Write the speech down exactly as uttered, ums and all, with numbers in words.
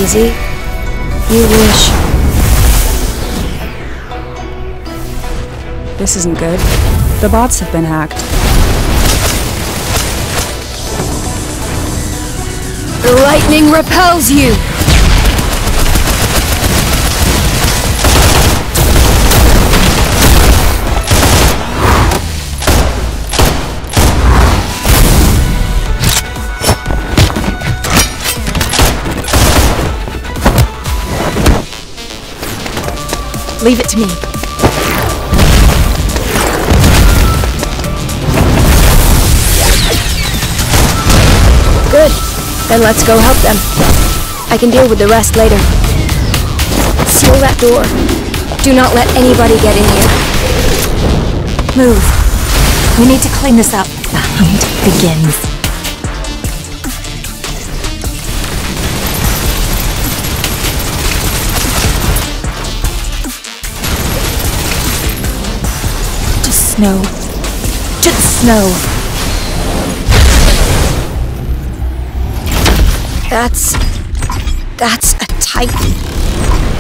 easy. You wish. This isn't good. The bots have been hacked. The lightning repels you! Leave it to me. Good. Then let's go help them. I can deal with the rest later. Seal that door. Do not let anybody get in here. Move. We need to clean this up. The hunt begins. Snow. To the snow. That's... that's a Titan.